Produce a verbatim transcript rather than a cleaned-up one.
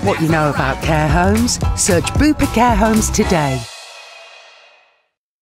what you know about care homes. Search Bupa Care Homes today.